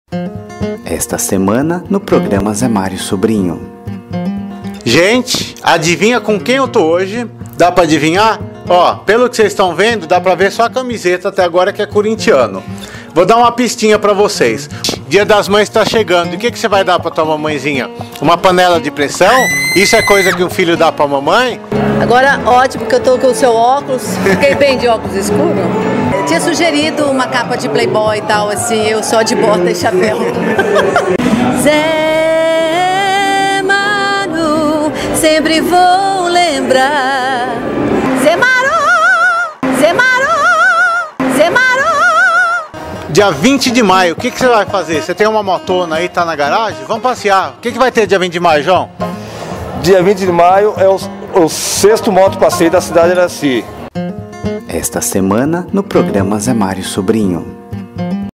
Esta semana no programa Zé Mário Sobrinho. Gente, adivinha com quem eu tô hoje? Dá pra adivinhar? Ó, pelo que vocês estão vendo, dá pra ver só a camiseta até agora que é corintiano. Vou dar uma pistinha pra vocês. Dia das Mães tá chegando. E o que você vai dar pra tua mamãezinha? Uma panela de pressão? Isso é coisa que um filho dá pra mamãe? Agora, ótimo que eu tô com o seu óculos. Fiquei bem de óculos escuro. Eu tinha sugerido uma capa de Playboy e tal, assim, eu só de bota e chapéu. Zé Mário, sempre vou lembrar. Zé Mário, Zé Mário, Zé Mário. Dia 20 de maio, o que você vai fazer? Você tem uma motona aí, tá na garagem? Vamos passear. O que vai ter dia 20 de maio, João? Dia 20 de maio é o 6º moto passeio da cidade de Araci. Esta semana no programa Zé Mário Sobrinho.